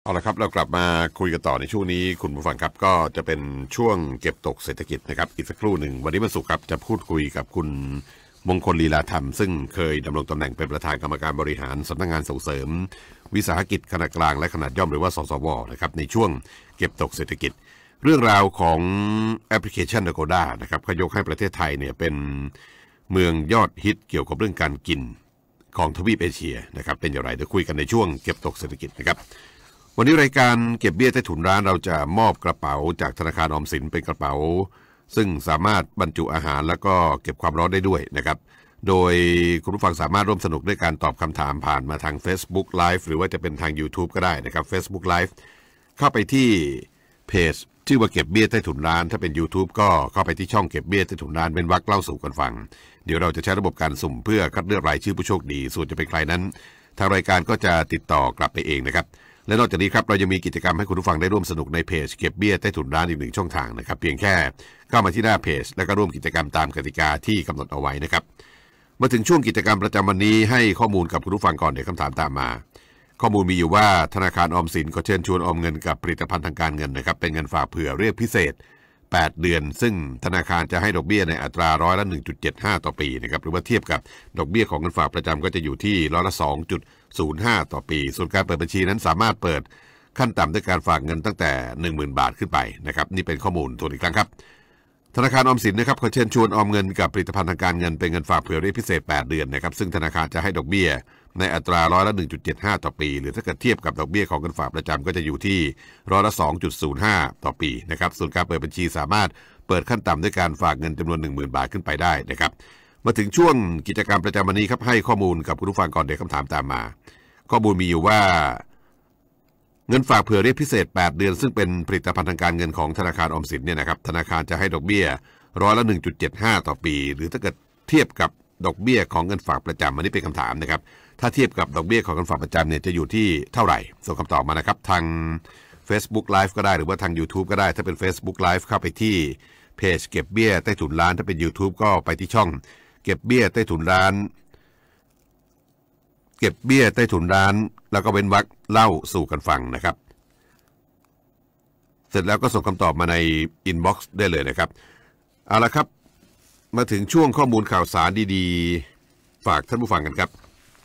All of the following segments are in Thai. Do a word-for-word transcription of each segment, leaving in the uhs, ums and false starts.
เอาละครับเรากลับมาคุยกันต่อในช่วงนี้คุณผู้ฟังครับก็จะเป็นช่วงเก็บตกเศรษฐกิจนะครับอีกสักครู่หนึ่งวันนี้วันศุกร์ครับจะพูดคุยกับคุณมงคลลีลาธรรมซึ่งเคยดำรงตำแหน่งเป็นประธานกรรมการบริหารสำนักงานส่งเสริมวิสาหกิจขนาดกลางและขนาดย่อมหรือว่าสสวนะครับในช่วงเก็บตกเศรษฐกิจเรื่องราวของแอปพลิเคชัน Agoda นะครับเขายกให้ประเทศไทยเนี่ยเป็นเมืองยอดฮิตเกี่ยวกับเรื่องการกินของทวีปเอเชียนะครับเป็นอย่างไรเดี๋ยวคุยกันในช่วงเก็บตกเศรษฐกิจนะครับวันนี้รายการเก็บเบี้ยใต้ถุนร้านเราจะมอบกระเป๋าจากธนาคารออมสินเป็นกระเป๋าซึ่งสามารถบรรจุอาหารแล้วก็เก็บความร้อนได้ด้วยนะครับโดยคุณผู้ฟังสามารถร่วมสนุกด้วยการตอบคำถามผ่านมาทาง Facebook Live หรือว่าจะเป็นทาง YouTube ก็ได้นะครับ Facebook Live เข้าไปที่เพจชื่อว่าเก็บเบี้ยใต้ถุนร้านถ้าเป็น YouTube ก็เข้าไปที่ช่องเก็บเบี้ยใต้ถุนร้านเป็นวรรคเล่าสู่กันฟังเดี๋ยวเราจะใช้ระบบการสุ่มเพื่อคัดเลือกรายชื่อผู้โชคดีส่วนจะเป็นใครนั้นทางรายการก็จะติดต่อกลับไปเองนะครับและนอกจากนี้ครับเรายังมีกิจกรรมให้คุณผู้ฟังได้ร่วมสนุกในเพจเก็บเบี้ยใต้ถุนร้านอีกหนึ่งช่องทางนะครับเพียงแค่เข้ามาที่หน้าเพจแล้วก็ร่วมกิจกรรมตามกติกาที่กำหนดเอาไว้นะครับมาถึงช่วงกิจกรรมประจำวันนี้ให้ข้อมูลกับคุณผู้ฟังก่อนเดี๋ยวคำถามตามมาข้อมูลมีอยู่ว่าธนาคารออมสินขอเชิญชวนออมเงินกับผลิตภัณฑ์ทางการเงินนะครับเป็นเงินฝากเผื่อเรียกพิเศษแปดเดือนซึ่งธนาคารจะให้ดอกเบี้ยในอัตราร้อยละ หนึ่งจุดเจ็ดห้า ต่อปีนะครับหรือว่าเทียบกับดอกเบี้ยของเงินฝากประจำก็จะอยู่ที่ร้อยละ สองจุดศูนย์ห้า ต่อปีส่วนการเปิดบัญชีนั้นสามารถเปิดขั้นต่ำด้วยการฝากเงินตั้งแต่ หนึ่งหมื่น บาทขึ้นไปนะครับนี่เป็นข้อมูลทวนอีกครั้งครับธนาคารออมสินนะครับขอเชิญชวนออมเงินกับผลิตภัณฑ์ทางการเงินเป็นเงินฝากเผื่อเรียกพิเศษแปดเดือนนะครับซึ่งธนาคารจะให้ดอกเบี้ยในอัตราร้อยละ หนึ่งจุดเจ็ดห้า ต่อปีหรือถ้าเกิดเทียบกับดอกเบี้ยของเงินฝากประจำก็จะอยู่ที่ร้อยละ สองจุดศูนย์ห้า ต่อปีนะครับส่วนการเปิดบัญชีสามารถเปิดขั้นต่ำด้วยการฝากเงินจำนวน หนึ่งหมื่น บาทขึ้นไปได้นะครับมาถึงช่วงกิจกรรมประจำวันนี้ครับให้ข้อมูลกับคุณผู้ฟังก่อนเดี๋ยวคำถามตามมาข้อมูลมีอยู่ว่าเงินฝากเผื่อเรียกพิเศษแปดเดือนซึ่งเป็นผลิตภัณฑ์ทางการเงินของธนาคารออมสินเนี่ยนะครับธนาคารจะให้ดอกเบี้ยร้อยละ หนึ่งจุดเจ็ดห้า ต่อปีหรือถ้าเกิดเทียบกับดอกเบี้ยของเงินฝากประจำอันนี้เป็นคำถามนะครับถ้าเทียบกับดอกเบี้ยของเงินฝากประจำเนี่ยจะอยู่ที่เท่าไหร่ส่งคำตอบมานะครับทาง Facebook Live ก็ได้หรือว่าทาง YouTube ก็ได้ถ้าเป็น Facebook Live เข้าไปที่เพจเก็บเบี้ยใต้ถุนร้านถ้าเป็น YouTube ก็ไปที่ช่องเก็บเบี้ยใต้ถุนร้านเก็บเบี้ยใต้ถุนร้านแล้วก็เป็นวรรคเล่าสู่กันฟังนะครับเสร็จแล้วก็ส่งคำตอบมาในอินบ็อกซ์ได้เลยนะครับเอาละครับมาถึงช่วงข้อมูลข่าวสารดีๆฝากท่านผู้ฟังกันครับ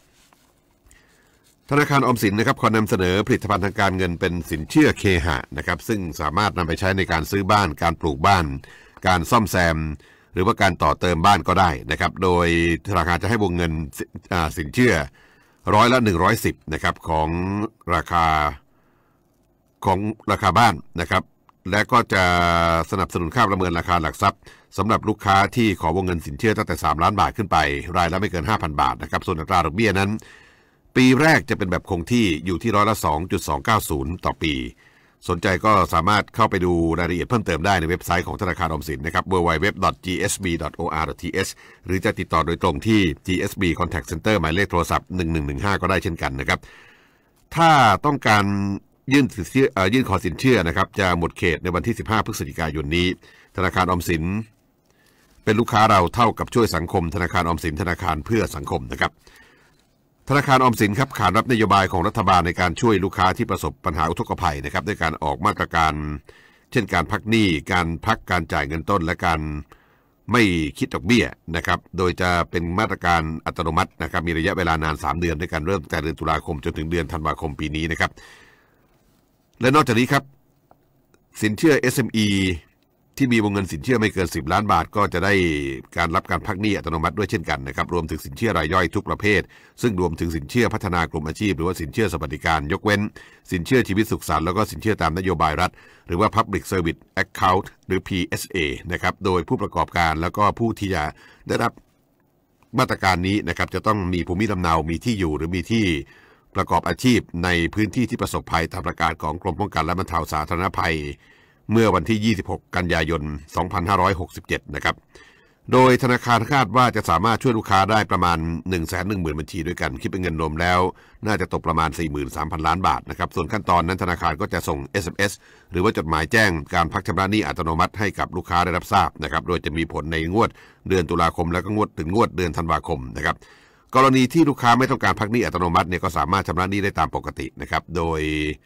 ธนาคารออมสินนะครับขอนำเสนอผลิตภัณฑ์ทางการเงินเป็นสินเชื่อเคหะนะครับซึ่งสามารถนำไปใช้ในการซื้อบ้านการปลูกบ้านการซ่อมแซมหรือว่าการต่อเติมบ้านก็ได้นะครับโดยธนาคารจะให้วงเงินสินเชื่อร้อยละหนึ่งร้อยสิบนะครับของราคาของราคาบ้านนะครับและก็จะสนับสนุนค่าประเมินราคาหลักทรัพย์สำหรับลูกค้าที่ขอวงเงินสินเชื่อตั้งแต่สามล้านบาทขึ้นไปรายละไม่เกิน ห้าพัน บาทนะครับส่วนอัตราดอกเบี้ยนั้นปีแรกจะเป็นแบบคงที่อยู่ที่ร้อยละ สองจุดสองเก้าศูนย์ ต่อปีสนใจก็สามารถเข้าไปดูรายละเอียดเพิ่มเติมได้ในเว็บไซต์ของธนาคารออมสินนะครับ ดับเบิลยู ดับเบิลยู ดับเบิลยู ดอท จี เอส บี ดอท โอ อาร์ ดอท ที เอช หรือจะติดต่อโดยตรงที่ จี เอส บี Contact Center หมายเลขโทรศัพท์หนึ่งหนึ่งหนึ่งห้าก็ได้เช่นกันนะครับถ้าต้องการยื่นสินเชื่อยื่นขอสินเชื่อนะครับจะหมดเขตในวันที่สิบห้าพฤศจิกายนนี้ธนาคารออมสินเป็นลูกค้าเราเท่ากับช่วยสังคมธนาคารออมสินธนาคารเพื่อสังคมนะครับธนาคารออมสินครับขานรับนโยบายของรัฐบาลในการช่วยลูกค้าที่ประสบปัญหาอุทกภัยนะครับด้วยการออกมาตรการเช่นการพักหนี้การพักการจ่ายเงินต้นและการไม่คิดดอกเบี้ยนะครับโดยจะเป็นมาตรการอัตโนมัตินะครับมีระยะเวลานานสามเดือนด้วยกันเริ่มตั้งแต่เดือนตุลาคมจนถึงเดือนธันวาคมปีนี้นะครับและนอกจากนี้ครับสินเชื่อ เอส เอ็ม อี ที่มีวงเงินสินเชื่อไม่เกินสิบล้านบาทก็จะได้การรับการพักหนี้อัตโนมัติด้วยเช่นกันนะครับรวมถึงสินเชื่อรายย่อยทุกประเภทซึ่งรวมถึงสินเชื่อพัฒนากลุ่มอาชีพหรือว่าสินเชื่อสวัสดิการยกเว้นสินเชื่อชีวิตสุขสันต์แล้วก็สินเชื่อตามนโยบายรัฐหรือว่า Public Service Account หรือ พี เอส เอ นะครับโดยผู้ประกอบการแล้วก็ผู้ที่จะได้รับมาตรการนี้นะครับจะต้องมีภูมิลำเนามีที่อยู่หรือมีที่ประกอบอาชีพในพื้นที่ที่ประสบภัยตามประกาศของกรมป้องกันและบรรเทาสาธารณภัยเมื่อวันที่ยี่สิบหกกันยายนสองพันห้าร้อยหกสิบเจ็ดนะครับโดยธนาคารคาดว่าจะสามารถช่วยลูกค้าได้ประมาณ หนึ่งแสนหนึ่งหมื่น บัญชีด้วยกันคิดเป็นเงินรวมแล้วน่าจะตกประมาณ สี่หมื่นสามพัน ล้านบาทนะครับส่วนขั้นตอนนั้นธนาคารก็จะส่ง เอส เอ็ม เอส หรือว่าจดหมายแจ้งการพักชำระหนี้อัตโนมัติให้กับลูกค้าได้รับทราบนะครับโดยจะมีผลในงวดเดือนตุลาคมแล้วก็งวดถึงงวดเดือนธันวาคมนะครับกรณีที่ลูกค้าไม่ต้องการพักหนี้อัตโนมัติเนี่ยก็สามารถชำระหนี้ได้ตามปกตินะครับโดย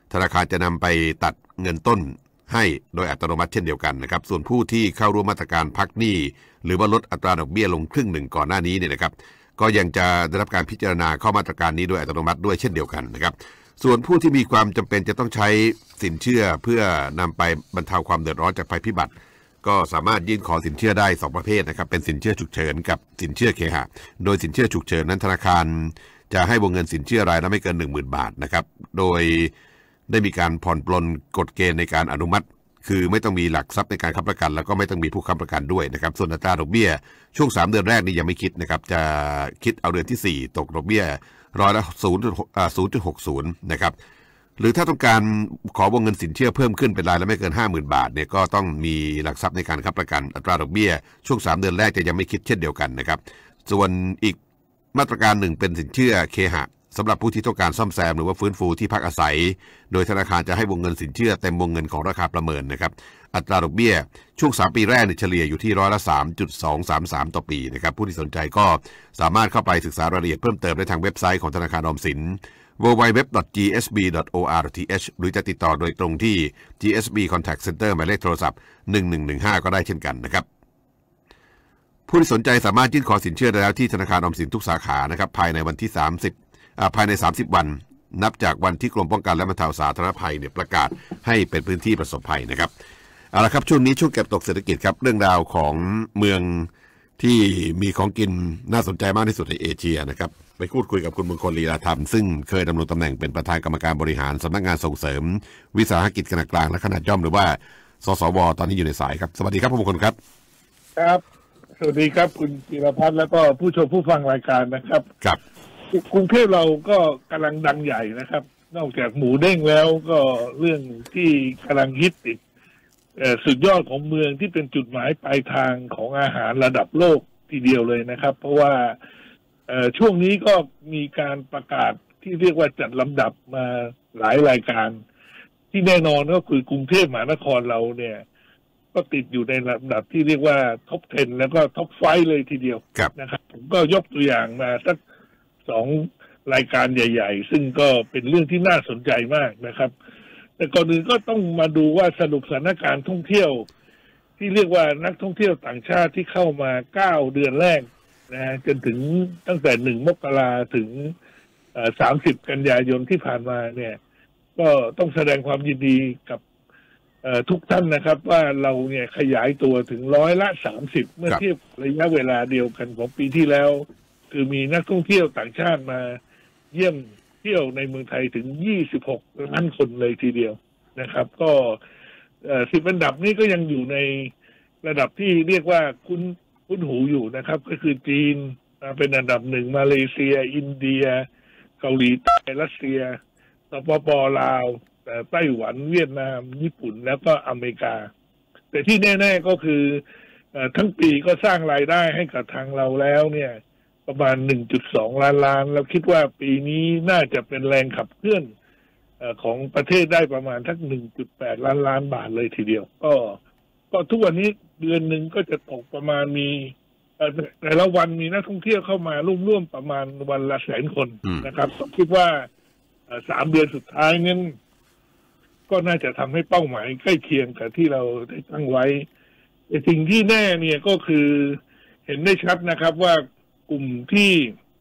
ธนาคารจะนำไปตัดเงินต้นให้โดยอัตโนมัติเช่นเดียวกันนะครับส่วนผู้ที่เข้าร่วมมาตรการพักหนี้หรือว่าลดอัตราดอกเบี้ยลงครึ่งหนึ่งก่อนหน้านี้เนี่ยนะครับก็ยังจะได้รับการพิจารณาเข้ามาตรการนี้โดยอัตโนมัติด้วยเช่นเดียวกันนะครับส่วนผู้ที่มีความจำเป็นจะต้องใช้สินเชื่อเพื่อนำไปบรรเทาความเดือดร้อนจากภัยพิบัติก็สามารถยื่นขอสินเชื่อได้สองประเภทนะครับเป็นสินเชื่อฉุกเฉินกับสินเชื่อเคหะโดยสินเชื่อฉุกเฉินนั้นธนาคารจะให้วงเงินสินเชื่อรายละไม่เกิน หนึ่งหมื่น บาทนะครับโดยได้มีการผ่อนปลนกฎเกณฑ์ในการอนุมัติคือไม่ต้องมีหลักทรัพย์ในการค้ำประกันแล้วก็ไม่ต้องมีผู้ค้ำประกันด้วยนะครับส่วนอัตราดอกเบี้ยช่วงสามเดือนแรกนี่ยังไม่คิดนะครับจะคิดเอาเดือนที่สี่ตกดอกเบี้ยร้อยละศูนย์จุดหกศูนย์นะครับหรือถ้าต้องการขอวงเงินสินเชื่อเพิ่มขึ้นเป็นรายละไม่เกิน ห้าหมื่น บาทเนี่ยก็ต้องมีหลักทรัพย์ในการค้ำประกันอัตราดอกเบี้ยช่วงสามเดือนแรกจะยังไม่คิดเช่นเดียวกันนะครับส่วนอีกมาตรการหนึ่งเป็นสินเชื่อเคหะสำหรับผู้ที่ต้องการซ่อมแซมหรือว่าฟื้นฟูที่พักอาศัยโดยธนาคารจะให้วงเงินสินเชื่อเต็มวงเงินของราคาประเมินนะครับอัตราดอกเบี้ยช่วงสามปีแรกเฉลี่ยอยู่ที่ร้อยละ สามจุดสองสามสาม ต่อปีนะครับผู้ที่สนใจก็สามารถเข้าไปศึกษารายละเอียดเพิ่มเติมได้ทางเว็บไซต์ของธนาคารออมสิน ดับเบิลยู ดับเบิลยู ดับเบิลยู ดอท จี เอส บี ดอท โอ อาร์ ดอท ที เอช หรือจะติดต่อโดยตรงที่ จี เอส บี Contact Center หมายเลขโทรศัพท์หนึ่งหนึ่งหนึ่งห้าก็ได้เช่นกันนะครับผู้ที่สนใจสามารถยื่นขอสินเชื่อได้แล้วที่ธนาคารออมสินทุกสาขานะครับภายในวันที่สามสิบอ่าภายในสามสิบวันนับจากวันที่กรมป้องกันและบรรเทาสาธารณภัยเนี่ยประกาศให้เป็นพื้นที่ประสบภัยนะครับเอาละครับช่วงนี้ช่วงเก็บตกเศรษฐกิจครับเรื่องราวของเมืองที่มีของกินน่าสนใจมากที่สุดในเอเชียนะครับไปพูดคุยกับคุณมงคลลีลาธรรมซึ่งเคยดำรงตำแหน่งเป็นประธานกรรมการบริหารสำนักงานส่งเสริมวิสาหกิจขนาดกลางและขนาดย่อมหรือว่าสสวตอนนี้อยู่ในสายครับสวัสดีครับคุณมงคลครับครับสวัสดีครับคุณจิรพัฒน์แล้วก็ผู้ชมผู้ฟังรายการนะครับครับกรุงเทพเราก็กำลังดังใหญ่นะครับนอกจากหมูเด้งแล้วก็เรื่องที่กำลังฮิตติดสุดยอดของเมืองที่เป็นจุดหมายปลายทางของอาหารระดับโลกทีเดียวเลยนะครับเพราะว่าช่วงนี้ก็มีการประกาศที่เรียกว่าจัดลำดับมาหลายรายการที่แน่นอนก็คือกรุงเทพมหานครเราเนี่ยก็ติดอยู่ในลำดับที่เรียกว่าท็อปสิบแล้วก็ท็อปไฟว์เลยทีเดียวนะครับผมก็ยกตัวอย่างมาสักสองรายการใหญ่ๆซึ่งก็เป็นเรื่องที่น่าสนใจมากนะครับแต่ก่อนอื่นก็ต้องมาดูว่าสรุปสถานการณ์ท่องเที่ยวที่เรียกว่านักท่องเที่ยวต่างชาติที่เข้ามาเก้าเดือนแรกนะจนถึงตั้งแต่หนึ่งมกราถึงสามสิบกันยายนที่ผ่านมาเนี่ยก็ต้องแสดงความยินดีกับทุกท่านนะครับว่าเราเนี่ยขยายตัวถึงร้อยละสามสิบเมื่อเทียบระยะเวลาเดียวกันของปีที่แล้วคือมีนักท่องเที่ยวต่างชาติมาเยี่ยมเที่ยวในเมืองไทยถึงยี่สิบหกล้านคนเลยทีเดียวนะครับก็สิบอันดับนี้ก็ยังอยู่ในระดับที่เรียกว่าคุ้นคุ้นหูอยู่นะครับก็คือจีนเป็นอันดับหนึ่งมาเลเซียอินเดียเกาหลีใต้รัสเซียสปป.ลาวไต้หวันเวียดนามญี่ปุ่นแล้วก็อเมริกาแต่ที่แน่ๆก็คือทั้งปีก็สร้างรายได้ให้กับทางเราแล้วเนี่ยประมาณ หนึ่งจุดสอง ล้านล้านแล้วคิดว่าปีนี้น่าจะเป็นแรงขับเคลื่อนของประเทศได้ประมาณทั้ง หนึ่งจุดแปด ล้านล้านบาทเลยทีเดียวก็ก็ทุกวันนี้เดือนหนึ่งก็จะตกประมาณมีแต่ละวันมีนักท่องเที่ยวเข้ามาร่วมๆประมาณวันละแสนคนนะครับคิดว่าสามเดือนสุดท้ายนั้นก็น่าจะทำให้เป้าหมายใกล้เคียงกับที่เราได้ตั้งไว้แต่สิ่งที่แน่เนี่ยก็คือเห็นได้ชัดนะครับว่ากลุ่มที่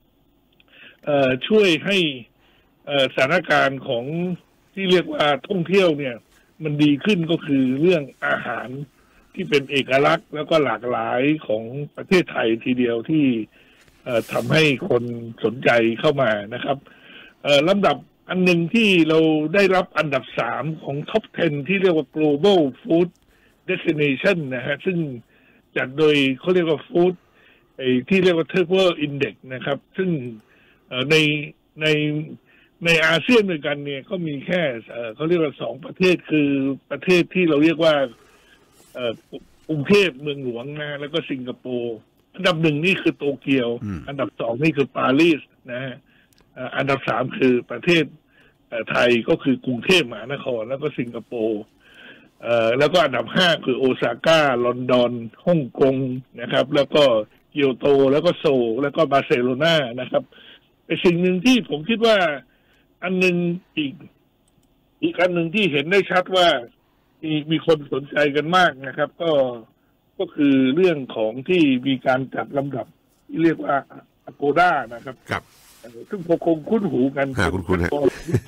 ช่วยให้สถานการณ์ของที่เรียกว่าท่องเที่ยวเนี่ยมันดีขึ้นก็คือเรื่องอาหารที่เป็นเอกลักษณ์แล้วก็หลากหลายของประเทศไทยทีเดียวที่ทำให้คนสนใจเข้ามานะครับลำดับอันหนึ่งที่เราได้รับอันดับสามของท็อปสิบที่เรียกว่า global food destination นะฮะซึ่งจัดโดยเขาเรียกว่า food ไอ้ที่เรียกว่า Travel Index นะครับซึ่งในในในอาเซียนด้วยกันเนี่ยก็มีแค่เขาเรียกว่าสองประเทศคือประเทศที่เราเรียกว่ากรุงเทพเมืองหลวงนะแล้วก็สิงคโปร์อันดับหนึ่งนี่คือโตเกียวอันดับสองนี่คือปารีสนะฮะอันดับสามคือประเทศไทยก็คือกรุงเทพมหานครแล้วก็สิงคโปร์แล้วก็อันดับห้าคือโอซาก้าลอนดอนฮ่องกงนะครับแล้วก็เกียวโตแล้วก็โซลแล้วก็บาร์เซโลนานะครับเป็นสิ่งหนึ่งที่ผมคิดว่าอันหนึ่งอีกอีกอันหนึ่งที่เห็นได้ชัดว่ามีมีคนสนใจกันมากนะครับ ก็ก็คือเรื่องของที่มีการจัดลำดับที่เรียกว่า Agoda นะครับครับซึ่งพอคงคุ้นหูกันคุ้นคุ้นฮะ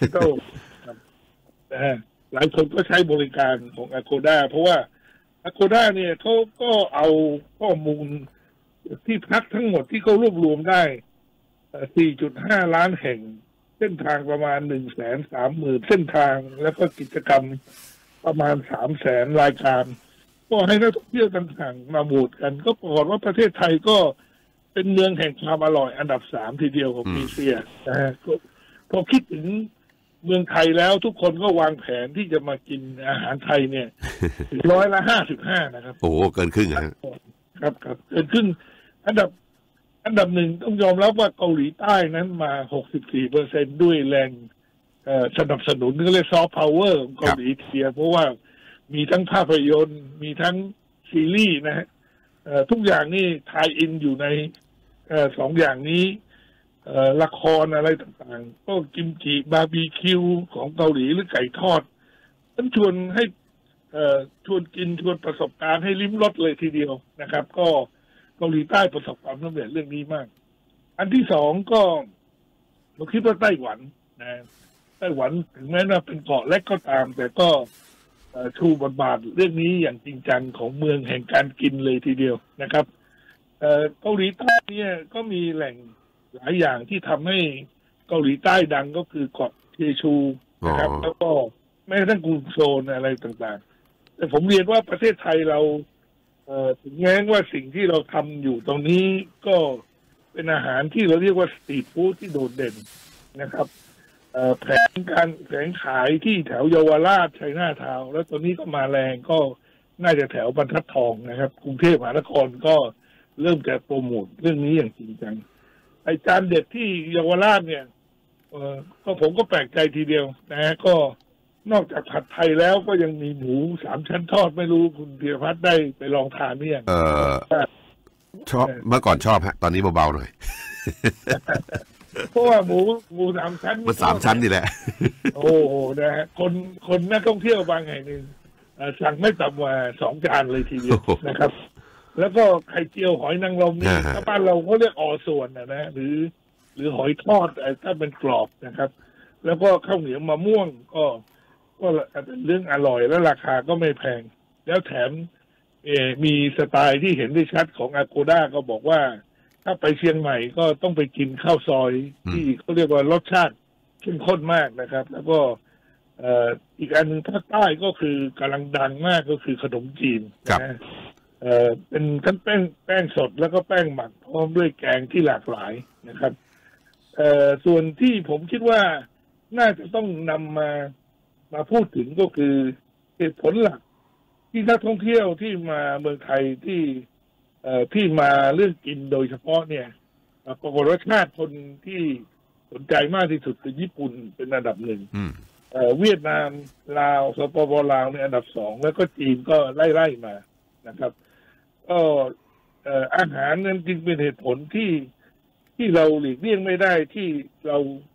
หลายคนก็ใช้บริการของ Agoda เพราะว่า Agoda เนี่ยเขาก็เอาข้อมูลที่พักทั้งหมดที่เขารวบรวมได้ สี่จุดห้า ล้านแห่งเส้นทางประมาณ หนึ่งแสนสามหมื่น เส้นทางแล้วก็กิจกรรมประมาณ สามแสน รายการก็ให้นักท่องเที่ยวต่างๆมาโหวตกันก็ปรากฏว่าประเทศไทยก็เป็นเมืองแห่งความอร่อยอันดับสามทีเดียวของเอเชียนะฮะพอคิดถึงเมืองไทยแล้วทุกคนก็วางแผนที่จะมากินอาหารไทยเนี่ยถึงร้อยละห้าสิบห้านะครับโอ้เกินครึ่งครับครับเกินครึ่งอันดับอันดับหนึ่งต้องยอมรับว่าเกาหลีใต้นั้นมา หกสิบสี่เปอร์เซ็นต์ ด้วยแรงสนับสนุนก็เรียกซอฟต์พาวเวอร์ของเกาหลีเทียเพราะว่ามีทั้งภาพยนตร์มีทั้งซีรีส์นะฮะทุกอย่างนี่ทายอินอยู่ในสองอย่างนี้ละครอะไรต่างๆก็กิมจิบาร์บีคิวของเกาหลีหรือไก่ทอดฉันชวนให้ชวนกินชวนประสบการณ์ให้ลิ้มรสเลยทีเดียวนะครับก็เกาหลีใต้ประสบความสำเร็จเรื่องนี้มากอันที่สองก็เราคิดว่าไต้หวันนะไต้หวันถึงแม้ว่าเป็นเกาะเล็กก็ตามแต่ก็ชูบทบาทเรื่องนี้อย่างจริงจังของเมืองแห่งการกินเลยทีเดียวนะครับเกาหลีใต้เนี่ยก็มีแหล่งหลายอย่างที่ทำให้เกาหลีใต้ดังก็คือเกาะเชชูนะครับแล้วก็แม้กระทั่งกรุงโซลอะไรต่างๆแต่ผมเรียนว่าประเทศไทยเราถึงแม้ว่าสิ่งที่เราทำอยู่ตรงนี้ก็เป็นอาหารที่เราเรียกว่าสตรีทฟู้ดที่โดดเด่นนะครับแผงการแผงขายที่แถวเยาวราชชัยนาทาวน์แล้วตอนนี้ก็มาแรงก็น่าจะแถวบรรทัดทองนะครับกรุงเทพมหานครก็เริ่มจะโปรโมทเรื่องนี้อย่างจริงจังไอจานเด็ดที่เยาวราชเนี่ยเออก็ผมก็แปลกใจทีเดียวนะก็นอกจากผัดไทยแล้วก็ยังมีหมูสามชั้นทอดไม่รู้คุณธีรพัฒน์ได้ไปลองทานหรือยังเออชอบเมื่อก่อนชอบฮะตอนนี้เบาๆหน่อยเพราะว่าหมูหมูสามชั้นมันสามชั้นนี่แหละโอ้โหนะฮะคนคนนักท่องเที่ยวบางแห่งหนึ่งสั่งไม่ต่ำกว่าสองจานเลยทีเดียวนะครับแล้วก็ไข่เจียวหอยนางรมนี่ถ้าบ้านเราเขาเรียกออส่วนนะนะหรือหรือหอยทอดถ้าเป็นกรอบนะครับแล้วก็ข้าวเหนียวมะม่วงก็ก็เป็นเรื่องอร่อยและราคาก็ไม่แพงแล้วแถมมีสไตล์ที่เห็นได้ชัดของ Agoda ก็บอกว่าถ้าไปเชียงใหม่ก็ต้องไปกินข้าวซอยที่เขาเรียกว่ารสชาติเข้มข้นมากนะครับแล้วก็อีกอันหนึ่งภาคใต้ก็คือกำลังดังมากก็คือขนมจีนนะเอ่อเป็นทั้งแป้งแป้งสดแล้วก็แป้งหมักพร้อมด้วยแกงที่หลากหลายนะครับเอ่อส่วนที่ผมคิดว่าน่าจะต้องนำมามาพูดถึงก็คือเหตุผลหลักที่นักท่องเที่ยวที่มาเมืองไทยที่เอ่อที่มาเรื่องกินโดยเฉพาะเนี่ยปรากฏว่าชาติคนที่สนใจมากที่สุดคือญี่ปุ่นเป็นอันดับหนึ่งเอ่อเวียดนามลาวสปปลาวในอันดับสองแล้วก็จีนก็ไล่ๆมานะครับก็อาหารนั้นจึงเป็นเหตุผลที่ที่เราหลีกเลี่ยงไม่ได้ที่เรา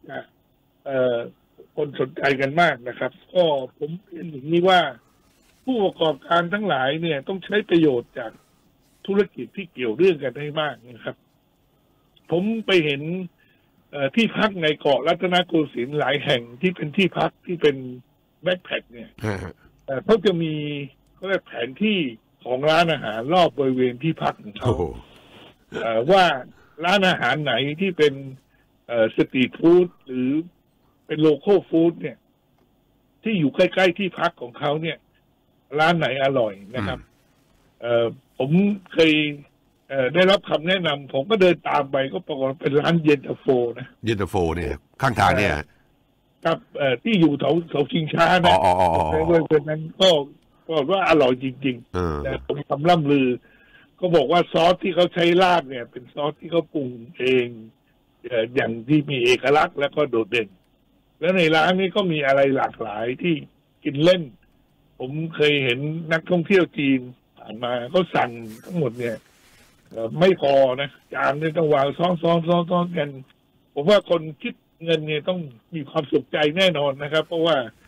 คนสนใจกันมากนะครับก็ผมเห็นอย่างนี้ว่าผู้ประกอบการทั้งหลายเนี่ยต้องใช้ประโยชน์จากธุรกิจที่เกี่ยวเรื่องกันให้มากนะครับผมไปเห็นที่พักในเกาะรัตนโกสินทร์หลายแห่งที่เป็นที่พักที่เป็นแบ็คแพ็คเนี่ยเขาจะมีเขาเรียกแผนที่ของร้านอาหารรอบบริเวณที่พักของเขาว่าร้านอาหารไหนที่เป็นสตรีทฟู้ดหรือเป็นโลคอลฟู้ดเนี่ยที่อยู่ใกล้ๆที่พักของเขาเนี่ยร้านไหนอร่อยนะครับผมเคยได้รับคำแนะนำผมก็เดินตามไปก็ปรากฏเป็นร้านเย็นตาโฟนะเย็นตาโฟเนี่ยข้างทางเนี่ยครับที่อยู่แถวแถวชิงช้านะในบริเวณนั้นก็ก็ว่าอร่อยจริงๆแต่ผมคำล่ำลือก็บอกว่าซอสที่เขาใช้ราดเนี่ยเป็นซอสที่เขาปรุงเองอย่างที่มีเอกลักษณ์และก็โดดเด่นแล้วในร้านนี้ก็มีอะไรหลากหลายที่กินเล่นผมเคยเห็นนักท่องเที่ยวจีนผ่านมาเขาสั่งทั้งหมดเนี่ยไม่พอนะจานนี่ต้องวางซ้อนซ้อนซ้อนซ้อนกันผมว่าคนคิดเงินเนี่ยต้องมีความสุขใจแน่นอนนะครับเพราะว่า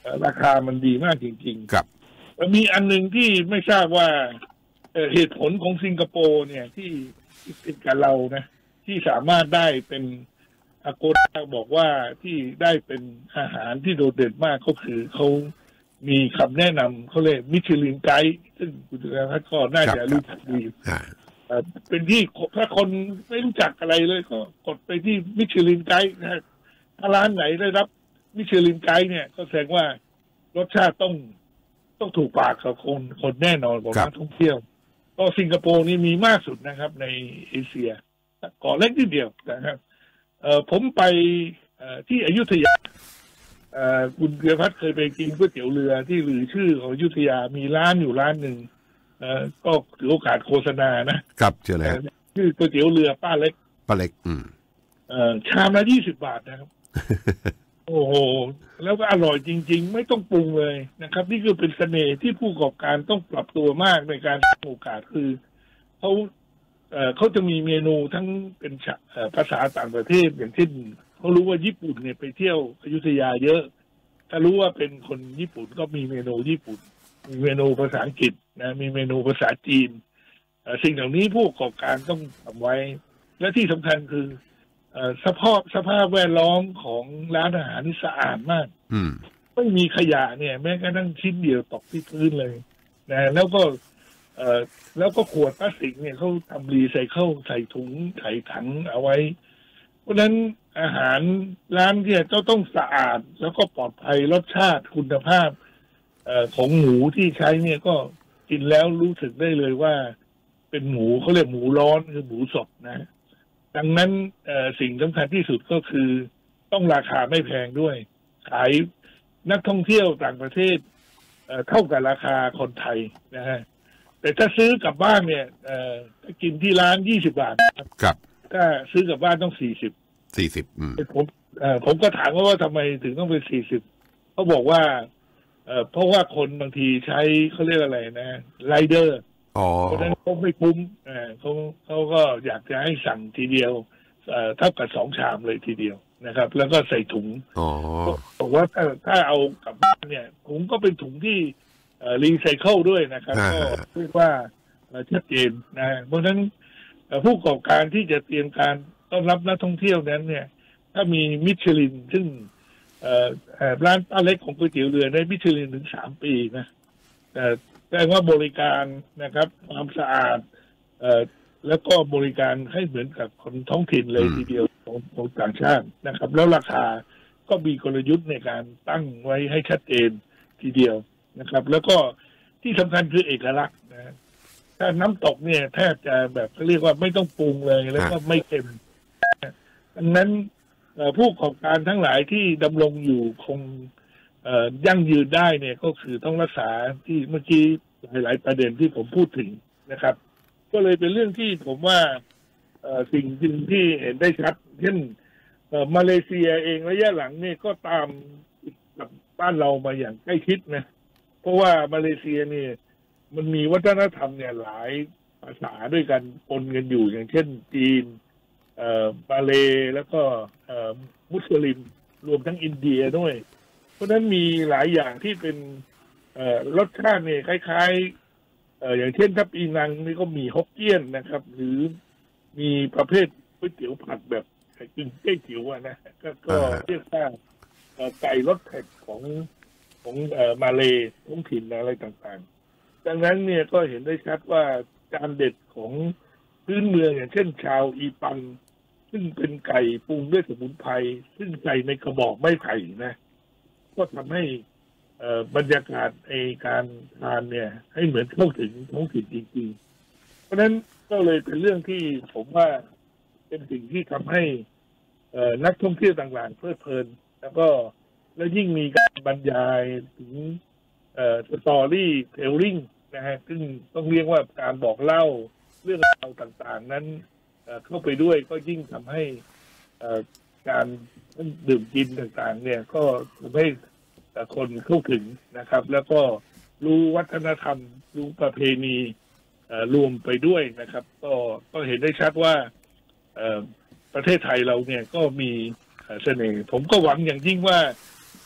ราคามันดีมากจริงๆครับมีอันหนึ่งที่ไม่ทราบว่าเหตุผลของสิงคโปร์เนี่ยที่ติดกับเรานะที่สามารถได้เป็นอาโกดาบอกว่าที่ได้เป็นอาหารที่โดดเด่นมากก็คือเขามีคำแนะนำเขาเรียกมิชลินไกด์ซึ่งคุณธนพัฒน์ก็น่าจะรู้จักดีเป็นที่ถ้าคนไม่รู้จักอะไรเลยก็กดไปที่มิชลินไกด์นะถ้าร้านไหนได้รับมิชลินไกด์เนี่ยก็แสดงว่ารสชาติต้องต้องถูกปากกับคนคนแน่นอนของนักท่องเที่ยวก็สิงคโปร์นี่มีมากสุดนะครับในเอเชียเกาะเล็กนิดเดียวนะครับเอ่อผมไปเอ่อที่อยุธยาเอ่อคุณเกียรติพัฒน์เคยไปกินก๋วยเตี๋ยวเรือที่หรือชื่อของอยุธยามีร้านอยู่ร้านหนึ่งเอ่อก็ถือโอกาสโฆษณานะครับเจอแล้วชื่อก๋วยเตี๋ยวเรือป้าเล็กป้าเล็กอืมเอ่อชามละยี่สิบบาทนะครับ โอ้โหแล้วก็อร่อยจริงๆไม่ต้องปรุงเลยนะครับนี่คือเป็นเสน่ห์ที่ผู้ประกอบการต้องปรับตัวมากในการโอกาสคือเขาเอ่อเขาจะมีเมนูทั้งเป็นภาษาต่างประเทศอย่างเช่นเขารู้ว่าญี่ปุ่นเนี่ยไปเที่ยวอยุธยาเยอะถ้ารู้ว่าเป็นคนญี่ปุ่นก็มีเมนูญี่ปุ่นมีเมนูภาษาอังกฤษนะมีเมนูภาษาจีนสิ่งเหล่านี้ผู้ประกอบการต้องทำไว้และที่สำคัญคือสภาพสภาพแวดล้อมของร้านอาหารนี่สะอาดมากไม่มีขยะเนี่ยแม้กระทั่งชิ้นเดียวตกที่พื้นเลยนะแล้วก็เอ่อแล้วก็ขวดพลาสติกเนี่ยเขาทำรีไซเคิลใส่ถุงใส่ถังเอาไว้เพราะฉะนั้นอาหารร้านเนี่ยก็ต้องสะอาดแล้วก็ปลอดภัยรสชาติคุณภาพเอ่อของหมูที่ใช้เนี่ยก็กินแล้วรู้สึกได้เลยว่าเป็นหมูเขาเรียกหมูร้อนคือหมูสดนะดังนั้นสิ่งสำคัญที่สุดก็คือต้องราคาไม่แพงด้วยขายนักท่องเที่ยวต่างประเทศเท่ากับราคาคนไทยนะฮะแต่ถ้าซื้อกลับบ้านเนี่ยถ้ากินที่ร้านยี่สิบบาทครับถ้าซื้อกลับบ้านต้องสี่สิบสี่สิบผมผมก็ถามว่าทำไมถึงต้องเป็นสี่สิบเขาบอกว่าเพราะว่าคนบางทีใช้เขาเรียกอะไรนะไรเดอร์เพราะฉะนั้นเขาไม่คุ้มเขาเขาก็อยากจะให้สั่งทีเดียวเท่ากับสองชามเลยทีเดียวนะครับแล้วก็ใส่ถุงบอกว่าถ้าถ้าเอากลับบ้านเนี่ยถุงก็เป็นถุงที่รีไซเคิลด้วยนะครับก็เรียกว่าชัดเจนนะเพราะฉะนั้นผู้ประกอบการที่จะเตรียมการต้อนรับนักท่องเที่ยวนั้นเนี่ยถ้ามีมิชลินซึ่งร้านป้าเล็กของก๋วยเตี๋ยวเรือได้มิชลินถึงสามปีนะแสดงว่าบริการนะครับความสะอาดเอ่อแล้วก็บริการให้เหมือนกับคนท้องถิ่นเลยทีเดียวของของต่างชาตินะครับแล้วราคาก็มีกลยุทธ์ในการตั้งไว้ให้ชัดเจนทีเดียวนะครับแล้วก็ที่สำคัญคือเอกลักษณ์นะถ้าน้ำตกเนี่ยแทบจะแบบเขาเรียกว่าไม่ต้องปรุงเลยแล้วก็ไม่เค็มดังนั้นผู้ประกอบการทั้งหลายที่ดำรงอยู่คงยั่งยืนได้เนี่ยก็คือต้องรักษาที่เมื่อกี้หลายๆประเด็นที่ผมพูดถึงนะครับก็เลยเป็นเรื่องที่ผมว่าสิ่งจริงที่เห็นได้ชัดเช่นมาเลเซียเองระยะหลังเนี่ยก็ตามกับบ้านเรามาอย่างใกล้ชิดนะเพราะว่ามาเลเซียเนี่ยมันมีวัฒนธรรมเนี่ยหลายภาษาด้วยกันปนกันอยู่อย่างเช่นจีนมาเลแล้วก็มุสลิมรวมทั้งอินเดียด้วยเพราะฉะนั้นมีหลายอย่างที่เป็นรสชาติเนี่ยคล้ายๆอย่างเช่นถ้าปีนังนี่ก็มีฮกเกี้ยนนะครับหรือมีประเภทก๋วยเตี๋ยวผัดแบบกึ่งเจ๊จิ๋วนะก็เรียกว่าไก่รสเผ็ดของของมาเลท้องถิ่นอะไรต่างๆดังนั้นเนี่ยก็เห็นได้ชัดว่าจานเด็ดของพื้นเมืองอย่างเช่นชาวอีปังซึ่งเป็นไก่ปรุงด้วยสมุนไพรซึ่งใส่ในกระบอกไม้ไผ่นะก็ทำให้บรรยากาศในการทานเนี่ยให้เหมือนเข้าถึงท้องถิ่นจริงๆเพราะฉะนั้นก็เลยเป็นเรื่องที่ผมว่าเป็นสิ่งที่ทำให้นักท่องเที่ยวต่างๆเพลิดเพลินแล้วก็แล้วยิ่งมีการบรรยายถึงสตอรี่เทลลิ่งนะฮะซึ่งต้องเรียกว่าการบอกเล่าเรื่องราวต่างๆนั้นเข้าไปด้วยก็ยิ่งทำให้การดื่มกินต่างๆเนี่ยก็ทำให้คนเข้าถึงนะครับแล้วก็รู้วัฒนธรรมรู้ประเพณีรวมไปด้วยนะครับก็ก็เห็นได้ชัดว่าประเทศไทยเราเนี่ยก็มีเสน่ห์ผมก็หวังอย่างยิ่งว่า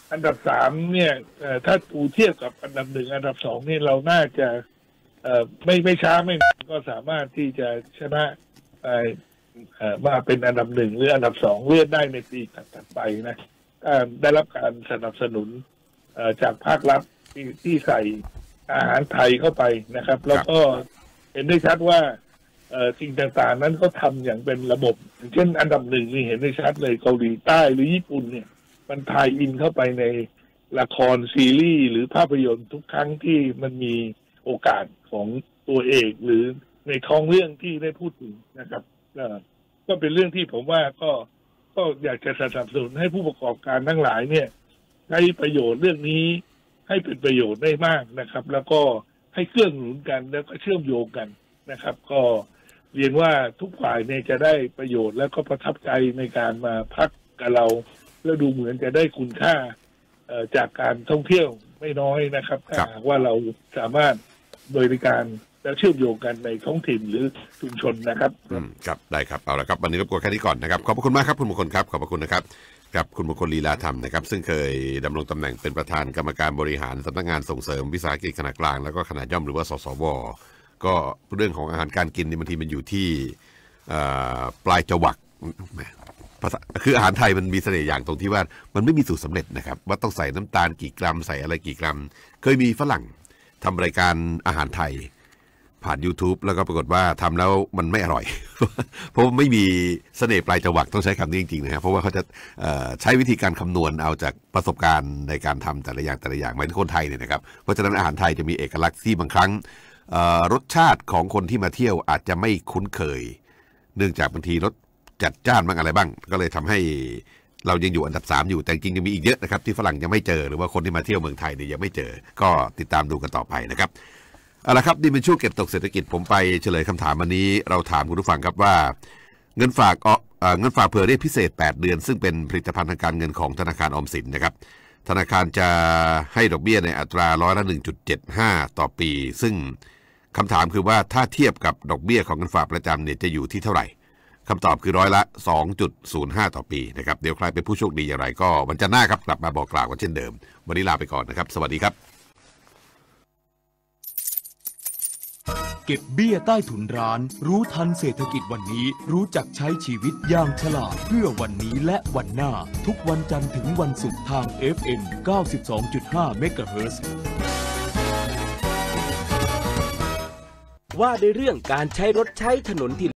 อันดับสามเนี่ยถ้าดูเทียบกับอันดับหนึ่งอันดับสองนี่เราน่าจะไม่ไม่ช้าไม่นานก็สามารถที่จะชนะมาเป็นอันดับหนึ่งหรืออันดับสองเลื่อนได้ในปีถัดไปนะได้รับการสนับสนุนจากภาครัฐที่ที่ใส่อาหารไทยเข้าไปนะครับแล้วก็เห็นได้ชัดว่าสิ่งต่างๆนั้นก็ทำอย่างเป็นระบบเช่นอันดับหนึ่งนี่เห็นได้ชัดเลยเกาหลีใต้หรือญี่ปุ่นเนี่ยมันทายอินเข้าไปในละครซีรีส์หรือภาพยนตร์ทุกครั้งที่มันมีโอกาสของตัวเอกหรือในท้องเรื่องที่ได้พูดถึงนะครับก็เป็นเรื่องที่ผมว่าก็ก็อยากจะสนับสนุนให้ผู้ประกอบการทั้งหลายเนี่ยใช้ประโยชน์เรื่องนี้ให้เป็นประโยชน์ได้มากนะครับแล้วก็ให้เครื่องหนุนกันแล้วก็เชื่อมโยงกันนะครับก็เรียนว่าทุกฝ่ายเนี่ยจะได้ประโยชน์แล้วก็ประทับใจในการมาพักกับเราแล้วดูเหมือนจะได้คุณค่าจากการท่องเที่ยวไม่น้อยนะครับถ้าหากว่าเราสามารถบริการและเชื่อมโยงกันในท้องถิ่นหรือชุมชนนะครับครับได้ครับเอาละครับวันนี้รบกวนแค่นี้ก่อนนะครับขอบพระคุณมากครับคุณมงคลครับขอบพระคุณนะครับกับคุณมงคลลีลาธรรมนะครับซึ่งเคยดำรงตำแหน่งเป็นประธานกรรมการบริหารสำนักงานส่งเสริมวิสาหกิจขนาดกลางแล้วก็ขนาดย่อมหรือว่าสสวก็เรื่องของอาหารการกินนี่บางทีมันอยู่ที่ปลายจวักคืออาหารไทยมันมีเสน่ห์อย่างตรงที่ว่ามันไม่มีสูตรสำเร็จนะครับว่าต้องใส่น้ำตาลกี่กรัมใส่อะไรกี่กรัมเคยมีฝรั่งทำรายการอาหารไทยผ่าน YouTube แล้วก็ปรากฏว่าทำแล้วมันไม่อร่อย เพราะไม่มีเสน่ห์ปลายจวักต้องใช้คำนี้จริงๆนะครับเพราะว่าเขาจะใช้วิธีการคำนวณเอาจากประสบการณ์ในการทำแต่ละอย่างแต่ละอย่างหมายถึงคนไทยเนี่ยนะครับเพราะฉะนั้นอาหารไทยจะมีเอกลักษณ์ที่บางครั้งรสชาติของคนที่มาเที่ยวอาจจะไม่คุ้นเคยเนื่องจากบางทีรสจัดจ้านบ้างอะไรบ้างก็เลยทำให้เรายังอยู่อันดับสามอยู่แต่จริงๆยังมีอีกเยอะนะครับที่ฝรั่งยังไม่เจอหรือว่าคนที่มาเที่ยวเมืองไทยเนี่ยยังไม่เจอก็ติดตามดูกันต่อไปนะครับเอาละครับนี่เป็นช่วงเก็บตกเศรษฐกิจผมไปเฉลยคำถามวันนี้เราถามคุณผู้ฟังครับว่าเงินฝากเอ่อเงินฝากเผื่อเรียกพิเศษแปดเดือนซึ่งเป็นผลิตภัณฑ์ทางการเงินของธนาคารออมสินนะครับธนาคารจะให้ดอกเบี้ยในอัตราร้อยละ หนึ่งจุดเจ็ดห้า ต่อปีซึ่งคำถามคือว่าถ้าเทียบกับดอกเบี้ยของเงินฝากประจำเนี่ยจะอยู่ที่เท่าไหร่คำตอบคือร้อยละ สองจุดศูนย์ห้า ต่อปีนะครับเดี๋ยวใครเป็นผู้โชคดีอย่างไรก็วันจันทร์หน้าครับกลับมาบอกกล่าวกันเช่นเดิมวันนี้ลาไปก่อนนะครับสวัสดีครับเก็บเบี้ยใต้ถุนร้านรู้ทันเศรษฐกิจวันนี้รู้จักใช้ชีวิตอย่างฉลาดเพื่อวันนี้และวันหน้าทุกวันจันทร์ถึงวันศุกร์ทาง เอฟ เอ็ม เก้าสิบสองจุดห้า เมกะเฮิรตซ์ว่าในเรื่องการใช้รถใช้ถนนที่